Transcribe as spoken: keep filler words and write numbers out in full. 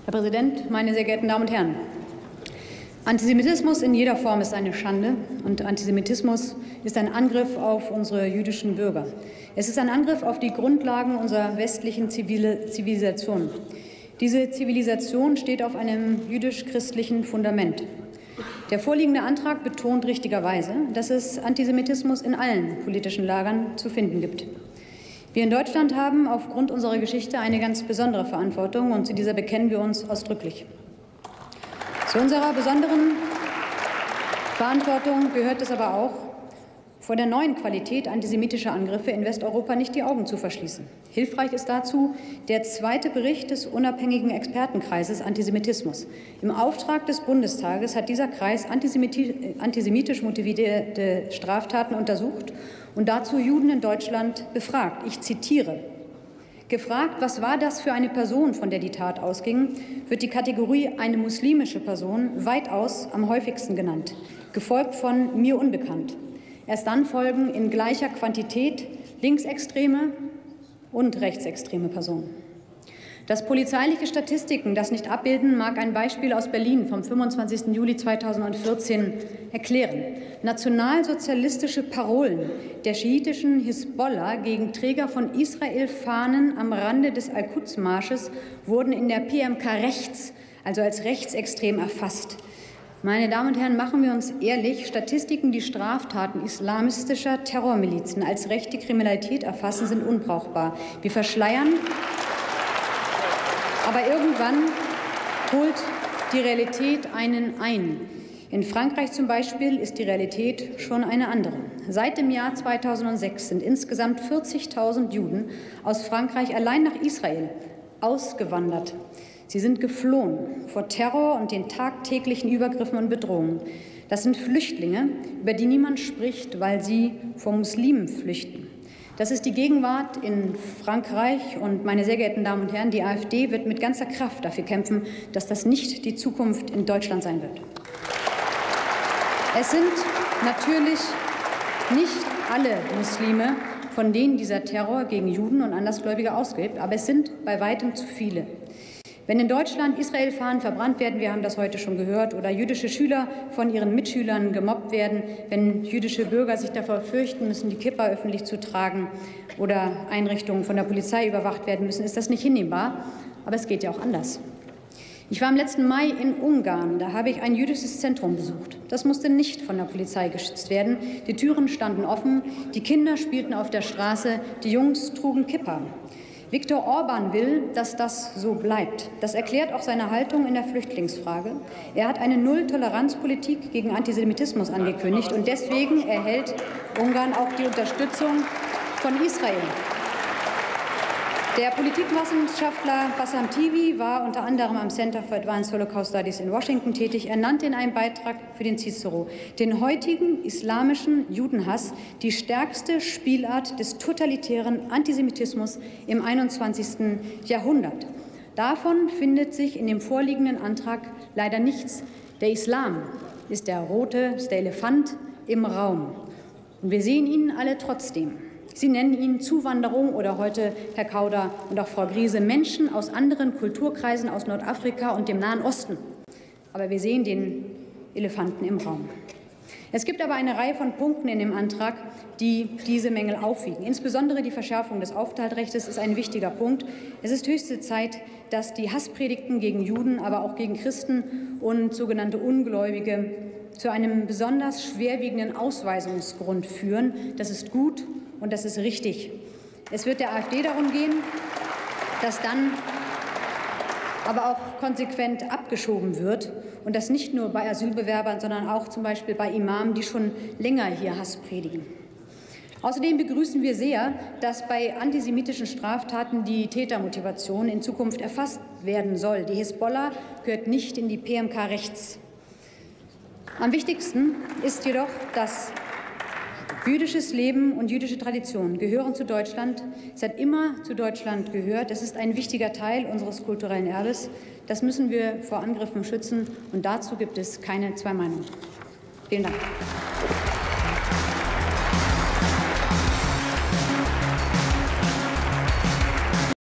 Herr Präsident, meine sehr geehrten Damen und Herren! Antisemitismus in jeder Form ist eine Schande, und Antisemitismus ist ein Angriff auf unsere jüdischen Bürger. Es ist ein Angriff auf die Grundlagen unserer westlichen Zivilisation. Diese Zivilisation steht auf einem jüdisch-christlichen Fundament. Der vorliegende Antrag betont richtigerweise, dass es Antisemitismus in allen politischen Lagern zu finden gibt. Wir in Deutschland haben aufgrund unserer Geschichte eine ganz besondere Verantwortung, und zu dieser bekennen wir uns ausdrücklich. Zu unserer besonderen Verantwortung gehört es aber auch, vor der neuen Qualität antisemitischer Angriffe in Westeuropa nicht die Augen zu verschließen. Hilfreich ist dazu der zweite Bericht des unabhängigen Expertenkreises Antisemitismus. Im Auftrag des Bundestages hat dieser Kreis antisemitisch motivierte Straftaten untersucht und dazu Juden in Deutschland befragt. Ich zitiere: Gefragt, was war das für eine Person, von der die Tat ausging, wird die Kategorie eine muslimische Person weitaus am häufigsten genannt, gefolgt von mir unbekannt. Erst dann folgen in gleicher Quantität linksextreme und rechtsextreme Personen. Dass polizeiliche Statistiken das nicht abbilden, mag ein Beispiel aus Berlin vom fünfundzwanzigsten Juli zweitausendvierzehn erklären. Nationalsozialistische Parolen der schiitischen Hisbollah gegen Träger von Israel-Fahnen am Rande des Al-Quds-Marsches wurden in der P M K rechts, also als rechtsextrem, erfasst. Meine Damen und Herren, machen wir uns ehrlich, Statistiken, die Straftaten islamistischer Terrormilizen als rechte Kriminalität erfassen, sind unbrauchbar. Wir verschleiern, aber irgendwann holt die Realität einen ein. In Frankreich zum Beispiel ist die Realität schon eine andere. Seit dem Jahr zweitausendsechs sind insgesamt vierzigtausend Juden aus Frankreich allein nach Israel ausgewandert. Sie sind geflohen vor Terror und den tagtäglichen Übergriffen und Bedrohungen. Das sind Flüchtlinge, über die niemand spricht, weil sie vor Muslimen flüchten. Das ist die Gegenwart in Frankreich, und, meine sehr geehrten Damen und Herren, die AfD wird mit ganzer Kraft dafür kämpfen, dass das nicht die Zukunft in Deutschland sein wird. Es sind natürlich nicht alle Muslime, von denen dieser Terror gegen Juden und Andersgläubige ausgeht, aber es sind bei weitem zu viele. Wenn in Deutschland Israel-Fahnen verbrannt werden, wir haben das heute schon gehört, oder jüdische Schüler von ihren Mitschülern gemobbt werden, wenn jüdische Bürger sich davor fürchten müssen, die Kippa öffentlich zu tragen, oder Einrichtungen von der Polizei überwacht werden müssen, ist das nicht hinnehmbar. Aber es geht ja auch anders. Ich war im letzten Mai in Ungarn. Da habe ich ein jüdisches Zentrum besucht. Das musste nicht von der Polizei geschützt werden. Die Türen standen offen, die Kinder spielten auf der Straße, die Jungs trugen Kippa. Viktor Orban will, dass das so bleibt. Das erklärt auch seine Haltung in der Flüchtlingsfrage. Er hat eine Null-Toleranz-Politik gegen Antisemitismus angekündigt, und deswegen erhält Ungarn auch die Unterstützung von Israel. Der Politikwissenschaftler Bassam Tivi war unter anderem am Center for Advanced Holocaust Studies in Washington tätig. Er nannte in einem Beitrag für den Cicero den heutigen islamischen Judenhass die stärkste Spielart des totalitären Antisemitismus im einundzwanzigsten Jahrhundert. Davon findet sich in dem vorliegenden Antrag leider nichts. Der Islam ist der rote, ist der Elefant im Raum. Und wir sehen ihn alle trotzdem. Sie nennen ihn Zuwanderung oder heute, Herr Kauder und auch Frau Griese, Menschen aus anderen Kulturkreisen aus Nordafrika und dem Nahen Osten. Aber wir sehen den Elefanten im Raum. Es gibt aber eine Reihe von Punkten in dem Antrag, die diese Mängel aufwiegen. Insbesondere die Verschärfung des Aufenthaltsrechts ist ein wichtiger Punkt. Es ist höchste Zeit, dass die Hasspredigten gegen Juden, aber auch gegen Christen und sogenannte Ungläubige zu einem besonders schwerwiegenden Ausweisungsgrund führen. Das ist gut. Und das ist richtig. Es wird der AfD darum gehen, dass dann aber auch konsequent abgeschoben wird, und das nicht nur bei Asylbewerbern, sondern auch zum Beispiel bei Imamen, die schon länger hier Hass predigen. Außerdem begrüßen wir sehr, dass bei antisemitischen Straftaten die Tätermotivation in Zukunft erfasst werden soll. Die Hisbollah gehört nicht in die P M K rechts. Am wichtigsten ist jedoch, dass jüdisches Leben und jüdische Tradition gehören zu Deutschland. Es hat immer zu Deutschland gehört. Es ist ein wichtiger Teil unseres kulturellen Erbes. Das müssen wir vor Angriffen schützen, und dazu gibt es keine zwei Meinungen. Vielen Dank.